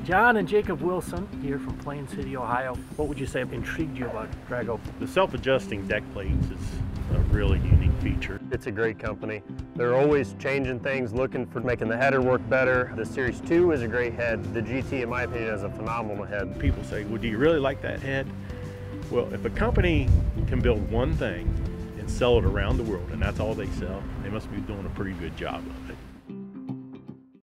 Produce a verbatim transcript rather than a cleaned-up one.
John and Jakob Wilson here from Plain City, Ohio. What would you say intrigued you about Drago? The self-adjusting deck plates is a really unique feature. It's a great company. They're always changing things, looking for making the header work better. The Series two is a great head. The G T, in my opinion, is a phenomenal head. People say, well, do you really like that head? Well, if a company can build one thing and sell it around the world, and that's all they sell, they must be doing a pretty good job of it.